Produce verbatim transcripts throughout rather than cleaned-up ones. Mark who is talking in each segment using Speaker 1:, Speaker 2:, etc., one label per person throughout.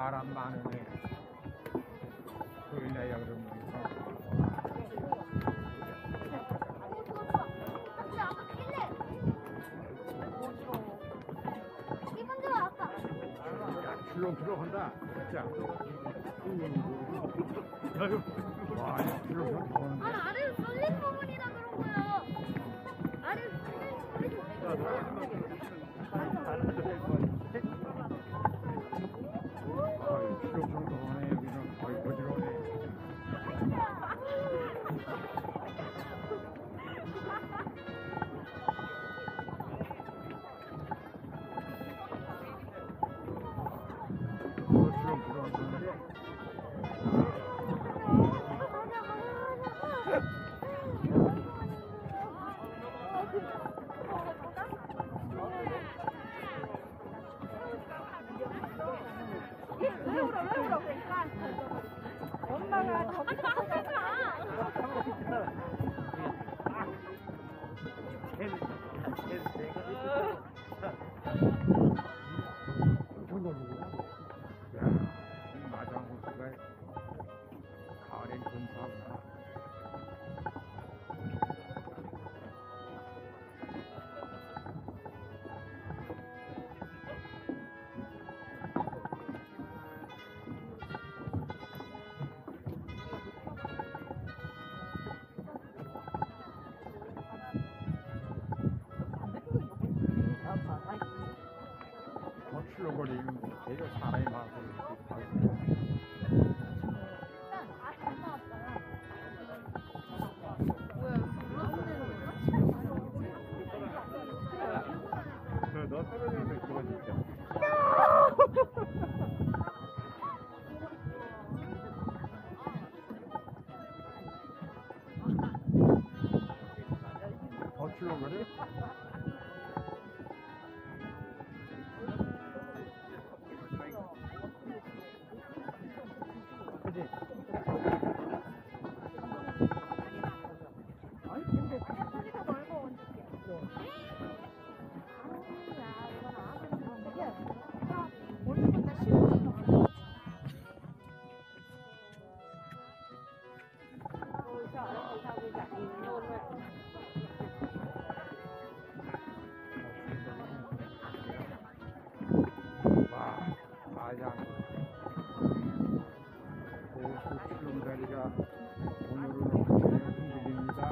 Speaker 1: 사람 많은 애 토요일날이야 그러면 출렁 출렁한다 진짜. 와 출렁 출렁.
Speaker 2: 아니 아래로 쏠린 부분이라 그런 거예요. 아래로 쏠린 부분이.
Speaker 1: 아유 출렁출렁하네 여기는. 아유 거지러네.
Speaker 2: 왜 울어 왜 울어 그러니까 엄마가 저기 하지
Speaker 1: 마장호수가 가을엔 근사하구나. 더 출렁거리면 되게 사람이 많고 너 떨어지는데 그거 진짜. 더 출렁거려? 그지? 아니 근데 소리가 말고 와, 마장 고수 출렁다리가 오늘은 어떻게 흔들립니다.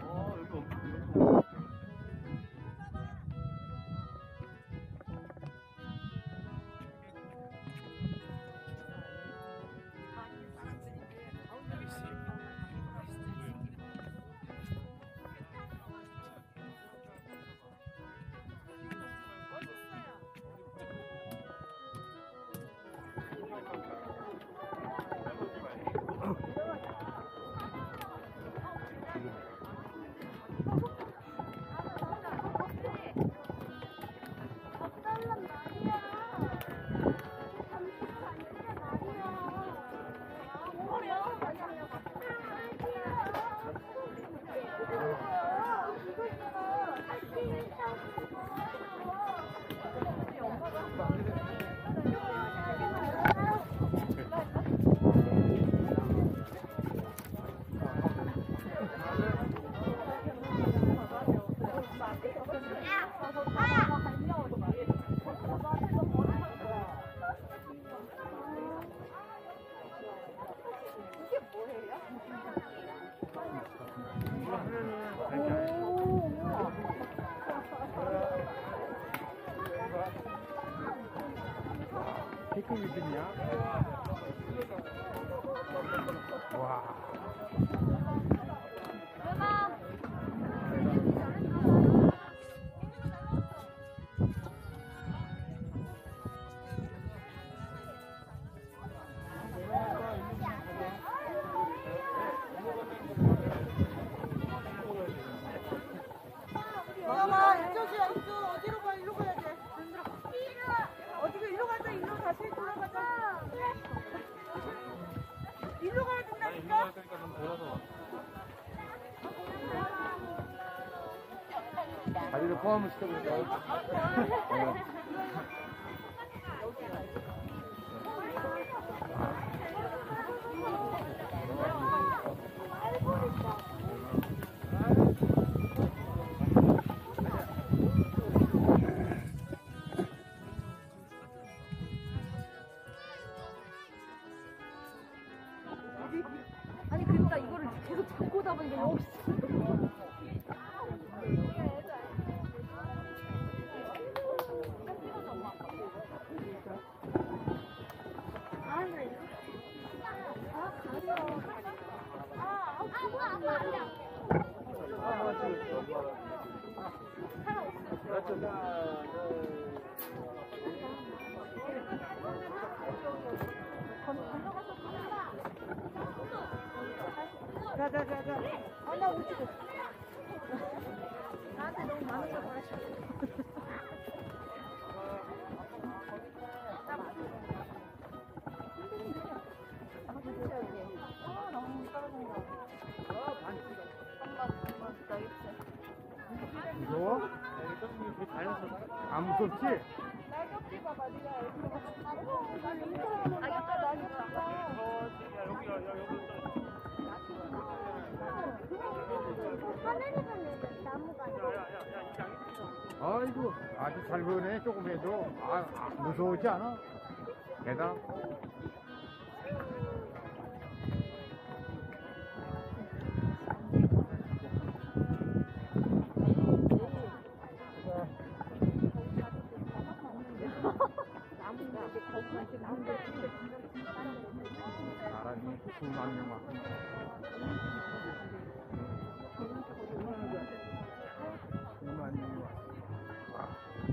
Speaker 1: 태클이더냐? 와.
Speaker 3: 엄마 이쪽이야 이쪽. 어디로 가? 이리로 가야 돼. 어떻게 이리로 가자. 이리로 다시 돌아가자. 이리로 가야 된다니까.
Speaker 1: 다리를 포함을 시켜줄까요?
Speaker 2: 잡고 잡은 게 없어. 아, 네. 아, 가려. 아, 아, 뭐야, 아빠 안 돼.
Speaker 3: 가가가가. 아, 나 못 찍어. 나한테 너무 많은 걸 바라시고. 아, 너무 떨어진다.
Speaker 1: 무서워? 안 무섭지?
Speaker 3: 낙엽지 봐봐, 네가 여기로 가서. 낙엽다, 낙엽다.
Speaker 2: 하늘에서 내는 나무가
Speaker 1: 아이고, 아주 잘 보네, 조금 해도. 아, 아, 무서우지 않아? 계단. 사람이 수만 명 왔구나. 수만 명이 왔어.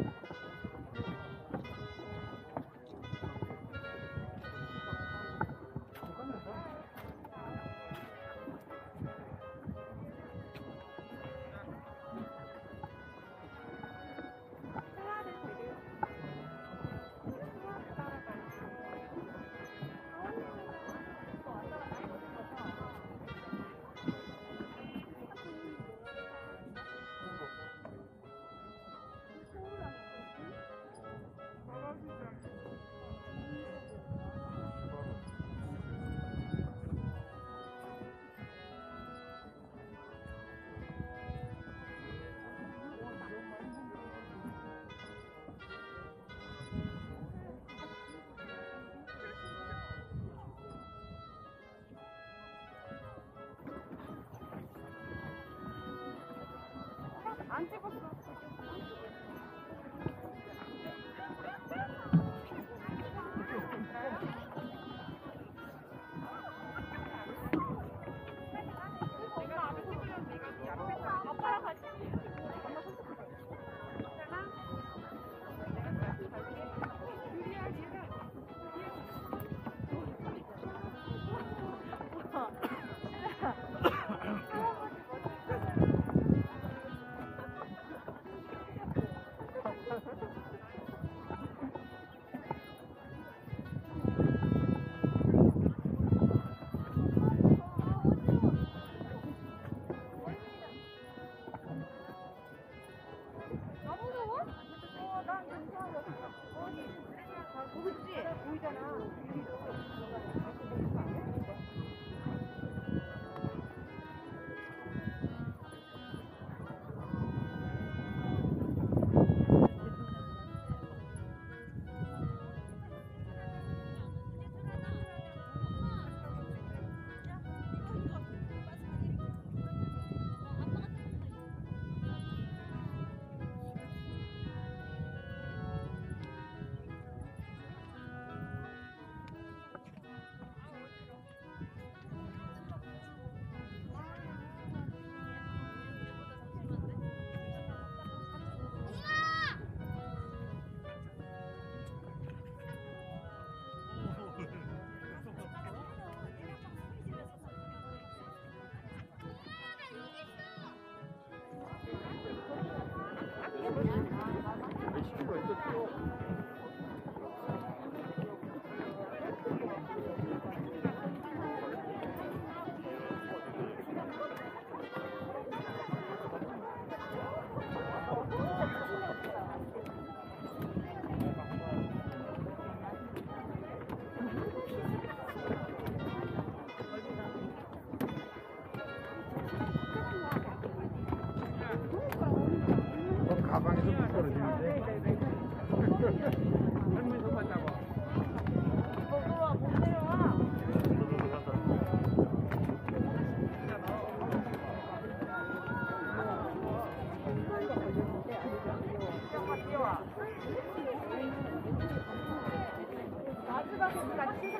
Speaker 3: 안 찍었어. 아빠랑 같이.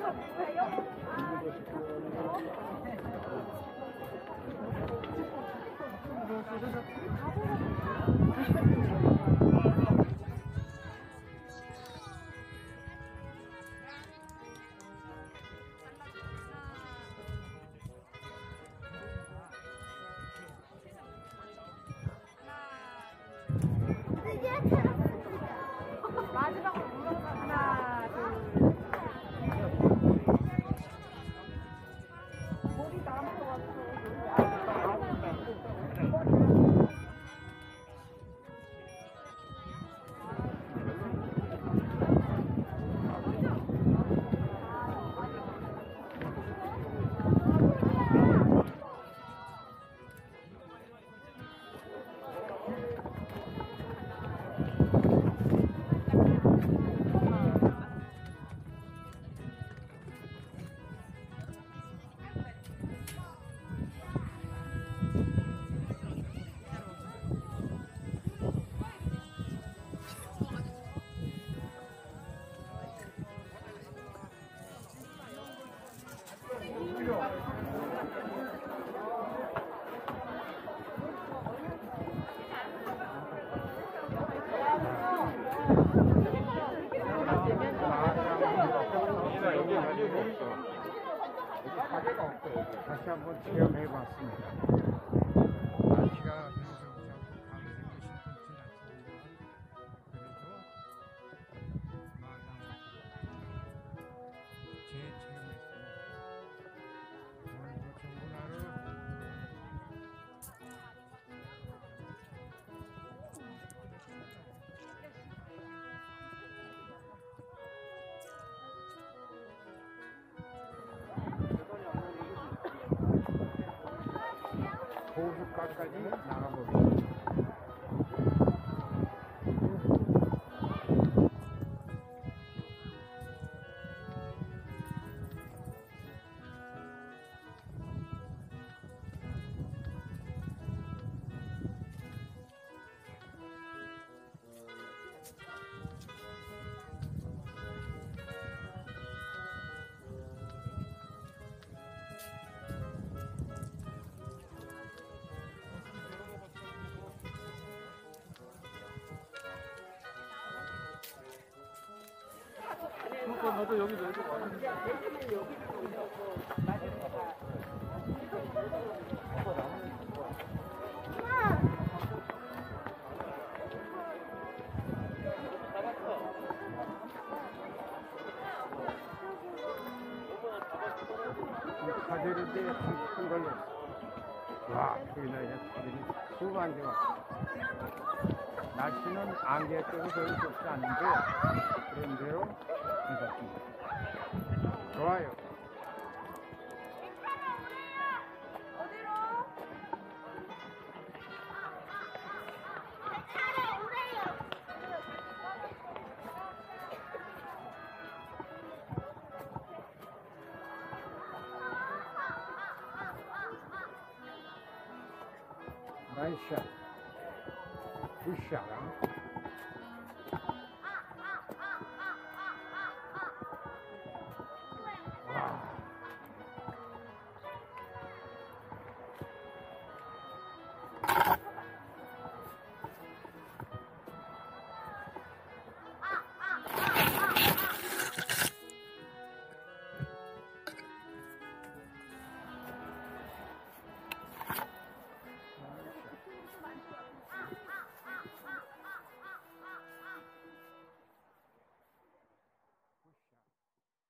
Speaker 3: 마지막으로 물어서 하나, 둘. 머리 남은 것 같아.
Speaker 1: 다시 한번 체험해 봤습니다. 날씨가 흐리지 않고 밤새고 심심치 않습니다. 그래도 마당 재체험했습니다. 오늘도 좋은 하루 호숫가까지 나가보겠습니다.
Speaker 4: 너도 여기도 이렇게 와.
Speaker 1: 가재를 이제 큰 걸로. 와, 여기나 이제 가재이 수만 개가. 날씨는 안개 때문에 별로 좋지 않은데, 그런데요, 괜찮습니다. 좋아요.
Speaker 3: 어디로?
Speaker 1: 나이스 샷. 굿샷.